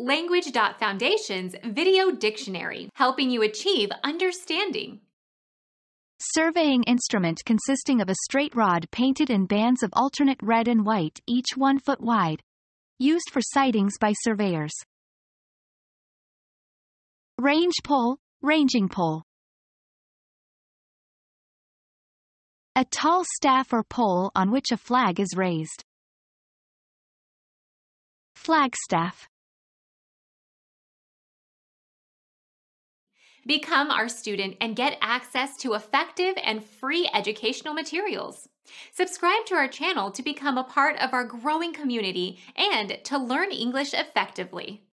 Language.Foundation's Video Dictionary, helping you achieve understanding. Surveying instrument consisting of a straight rod painted in bands of alternate red and white, each 1 foot wide. Used for sightings by surveyors. Range pole, ranging pole. A tall staff or pole on which a flag is raised. Flagstaff. Become our student and get access to effective and free educational materials. Subscribe to our channel to become a part of our growing community and to learn English effectively.